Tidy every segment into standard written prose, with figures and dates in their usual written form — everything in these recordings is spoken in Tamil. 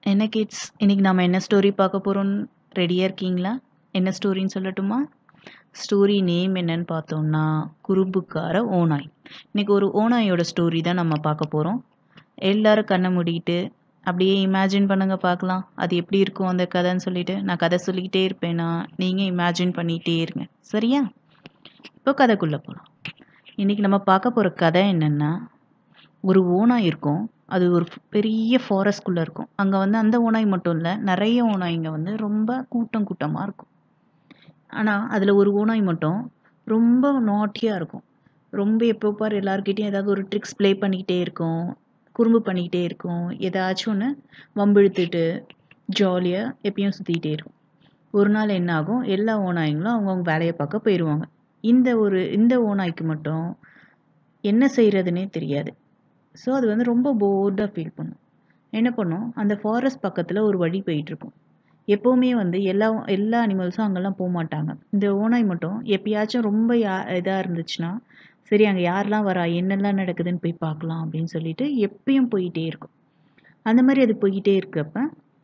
என்ன கிட்ஸ், இன்னைக்கு நாம என்ன ஸ்டோரி பார்க்க போறோம்னு ரெடியா இருக்கீங்களா? என்ன ஸ்டோரின்னு சொல்லட்டுமா? ஸ்டோரி நேம் என்னன்னு பார்த்தோம்னா, குறும்புக்கார ஓநாய். இன்னைக்கு ஒரு ஓநாயோட ஸ்டோரி தான் நம்ம பார்க்க போறோம். எல்லாரும் கண்ணை மூடிட்டு அப்படியே இமேஜின் பண்ணுங்க பார்க்கலாம். அது எப்படி இருக்கும் அந்த கதைன்னு சொல்லிட்டு. நான் கதை சொல்லிக்கிட்டே இருப்பேனா, நீங்க இமேஜின் பண்ணிட்டே இருங்க. சரியா? இப்போ கதைக்குள்ள போகலாம். இன்னைக்கு நம்ம பார்க்க போற கதை என்னன்னா, ஒரு ஓநாய் இருக்கும். அது ஒரு பெரிய ஃபாரஸ்ட்குள்ளே இருக்கும். அங்கே வந்து அந்த ஓநாய் மட்டும் இல்லை, நிறைய ஓநாய்ங்க வந்து ரொம்ப கூட்டம் கூட்டமாக இருக்கும். ஆனால் அதில் ஒரு ஓநாய் மட்டும் ரொம்ப நாட்டியாக இருக்கும். ரொம்ப எப்போ பாரு எல்லாருக்கிட்டையும் ஏதாவது ஒரு ட்ரிக்ஸ் ப்ளே பண்ணிக்கிட்டே இருக்கும், குறும்பு பண்ணிக்கிட்டே இருக்கும், ஏதாச்சும் ஒன்று வம்பிழுத்துட்டு ஜாலியாக எப்பயும் சுற்றிக்கிட்டே இருக்கும். ஒரு நாள் என்ன ஆகும், எல்லா ஓநாய்ங்களும் அவங்கவுங்க வேலையை பார்க்க போயிடுவாங்க. இந்த ஓநாய்க்கு மட்டும் என்ன செய்கிறதுனே தெரியாது. ஸோ அது வந்து ரொம்ப போர்டாக ஃபீல் பண்ணும். என்ன பண்ணும், அந்த ஃபாரஸ்ட் பக்கத்தில் ஒரு வழி போயிட்டுருக்கும். எப்போவுமே வந்து எல்லா அனிமல்ஸும் அங்கெல்லாம் போகமாட்டாங்க. இந்த ஓநாய் மட்டும் எப்பயாச்சும் ரொம்ப இதாக இருந்துச்சுன்னா, சரி அங்கே யாரெல்லாம் வரா, என்னெல்லாம் நடக்குதுன்னு போய் பார்க்கலாம் அப்படின்னு சொல்லிட்டு எப்பயும் போயிட்டே இருக்கும். அந்த மாதிரி அது போய்கிட்டே இருக்கிறப்ப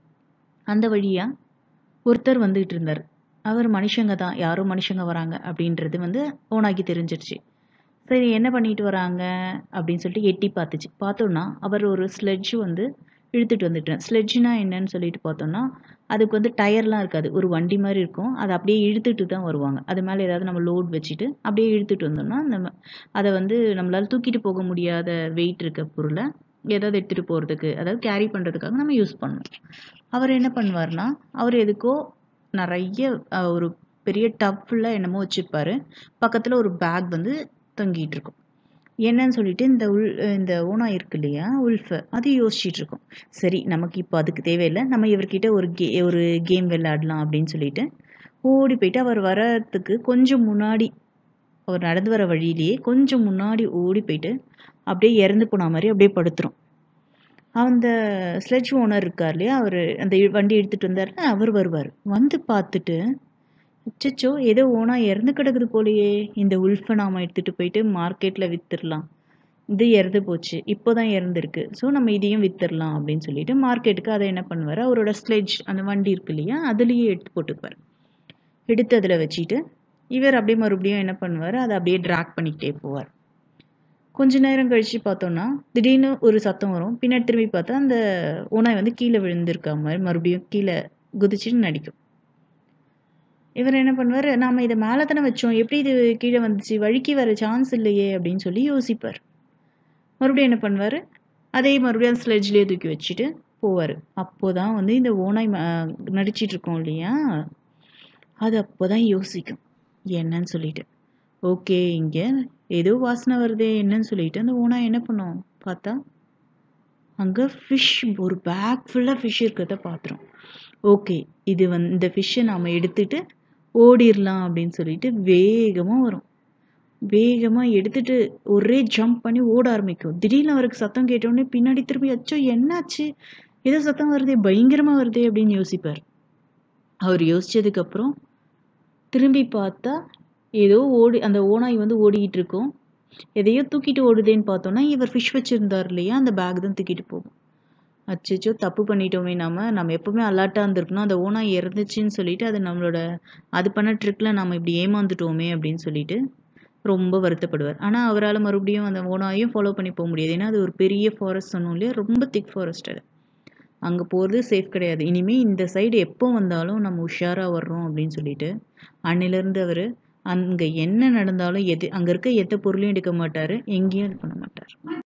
அந்த வழியாக ஒருத்தர் வந்துகிட்டு இருந்தார். அவர் மனுஷங்க தான், யாரோ மனுஷங்க வராங்க அப்படின்றது வந்து ஓநாய்க்கு தெரிஞ்சிருச்சு. சரி என்ன பண்ணிட்டு வராங்க அப்படின்னு சொல்லிட்டு எட்டி பார்த்துச்சு. பார்த்தோன்னா அவர் ஒரு ஸ்லெட்ஜ் வந்து இழுத்துட்டு வந்துட்டேன். ஸ்லெட்ஜ்னா என்னன்னு சொல்லிட்டு பார்த்தோன்னா, அதுக்கு வந்து டயர்லாம் இருக்காது. ஒரு வண்டி மாதிரி இருக்கும். அதை அப்படியே இழுத்துட்டு தான் வருவாங்க. அது மேலே ஏதாவது நம்ம லோட் வச்சுட்டு அப்படியே இழுத்துட்டு வந்தோம்னா, நம்ம அதை வந்து நம்மளால் தூக்கிட்டு போக முடியாத வெயிட் இருக்க பொருளை ஏதாவது எடுத்துகிட்டு போகிறதுக்கு, அதாவது கேரி பண்ணுறதுக்காக நம்ம யூஸ் பண்ணணும். அவர் என்ன பண்ணுவார்னா, அவர் எதுக்கோ நிறைய ஒரு பெரிய டப்பில் என்னமோ வச்சுருப்பாரு. பக்கத்தில் ஒரு பேக் வந்து தொங்கிட்டு இருக்கும். என்னன்னு சொல்லிட்டு இந்த ஓநாய் இருக்கு இல்லையா, உல்ஃப், அது யோசிச்சுட்டு இருக்கும். சரி நமக்கு இப்போ அதுக்கு தேவையில்லை, நம்ம இவர்கிட்ட ஒரு கேம் விளையாடலாம் அப்படின்னு சொல்லிட்டு ஓடி போயிட்டு அவர் வரத்துக்கு கொஞ்சம் முன்னாடி, அவர் நடந்து வர வழியிலேயே கொஞ்சம் முன்னாடி ஓடி போயிட்டு அப்படியே இறந்து போன மாதிரி அப்படியே படுத்துரும். அந்த ஸ்லெட்ஜ் ஓனர் இருக்கார் இல்லையா, அவர் அந்த வண்டி எடுத்துகிட்டு வந்தார்ல, அவர் வருவார். வந்து பார்த்துட்டு, அச்சச்சோ ஏதோ ஓனாய் இறந்து கிடக்குது போலயே, இந்த உல்ஃபை நாம் எடுத்துகிட்டு போயிட்டு மார்க்கெட்டில் விற்றுடலாம், இது இறந்து போச்சு, இப்போ தான் இறந்துருக்கு, ஸோ நம்ம இதையும் விற்றுடலாம் அப்படின்னு சொல்லிட்டு மார்க்கெட்டுக்கு அதை என்ன பண்ணுவார், அவரோட ஸ்லெட்ஜ் அந்த வண்டி இருக்கு இல்லையா, அதுலேயே எடுத்து போட்டுக்குவார். எடுத்து அதில் வச்சுட்டு இவர் அப்படியே மறுபடியும் என்ன பண்ணுவார், அதை அப்படியே ட்ராக் பண்ணிக்கிட்டே போவார். கொஞ்ச நேரம் கழித்து பார்த்தோன்னா திடீர்னு ஒரு சத்தம் வரும். பின்னாடி திரும்பி பார்த்தா அந்த ஓனாய் வந்து கீழே விழுந்திருக்க மாதிரி மறுபடியும் கீழே குதிச்சுட்டு நடிக்கும். இவர் என்ன பண்ணுவார், நாம் இதை மேலே தானே வச்சோம், எப்படி இது கீழே வந்துச்சு, வழுக்கி வர சான்ஸ் இல்லையே அப்படின்னு சொல்லி யோசிப்பார். மறுபடியும் என்ன பண்ணுவார், அதே மறுபடியும் அந்த ஸ்லெட்ஜ்லேயே தூக்கி வச்சுட்டு போவார். அப்போ தான் வந்து இந்த ஓனாய் நடிச்சிட்டு இருக்கோம் இல்லையா, அது அப்போ தான் யோசிக்கும் என்னன்னு சொல்லிட்டு. ஓகே இங்கே ஏதோ வாசனை வருதே என்னன்னு சொல்லிட்டு அந்த ஓனாய் என்ன பண்ணும் பார்த்தா, அங்கே ஃபிஷ், ஒரு பேக் ஃபுல்லாக ஃபிஷ் இருக்கிறத பார்த்துரும். ஓகே இது வந்து இந்த ஃபிஷ்ஷை நாம் எடுத்துட்டு ஓடிடலாம் அப்படின்னு சொல்லிட்டு வேகமாக வரும். வேகமாக எடுத்துட்டு ஒரே ஜம்ப் பண்ணி ஓட ஆரம்பிக்கும். திடீர்னு அவருக்கு சத்தம் கேட்டோடனே பின்னாடி திரும்பி, அச்சோ என்னாச்சு, ஏதோ சத்தம் வருதே, பயங்கரமாக வருதே அப்படின்னு யோசிப்பார். அவர் யோசிச்சதுக்கப்புறம் திரும்பி பார்த்தா ஏதோ அந்த ஓனாய் வந்து ஓடிக்கிட்டு இருக்கும். எதையோ தூக்கிட்டு ஓடுதேன்னு பார்த்தோன்னா, இவர் ஃபிஷ் வச்சுருந்தார் இல்லையா, அந்த பேக் தான் தூக்கிட்டு போகும். அச்சச்சோ தப்பு பண்ணிட்டோமே, நம்ம எப்பவுமே அலர்ட்டாக இருந்திருக்கணும், அந்த ஓனாய் இறந்துச்சின்னு சொல்லிட்டு அது பண்ண ட்ரிக்கில் நம்ம இப்படி ஏமாந்துட்டோமே அப்படின்னு சொல்லிட்டு ரொம்ப வருத்தப்படுவார். ஆனால் அவரால் மறுபடியும் அந்த ஓனாயும் ஃபாலோ பண்ணி போக முடியாது. ஏன்னா அது ஒரு பெரிய ஃபாரஸ்ட் சொன்னோம் இல்லையா, ரொம்ப திக் ஃபாரஸ்ட். அது அங்கே போகிறது சேஃப் கிடையாது. இனிமேல் இந்த சைடு எப்போ வந்தாலும் நம்ம உஷாராக வர்றோம் அப்படின்னு சொல்லிட்டு அன்னிலேருந்து அவர் அங்கே என்ன நடந்தாலும் அங்கே இருக்க எந்த பொருளையும் எடுக்க மாட்டார், எங்கேயும் இது பண்ண மாட்டார்.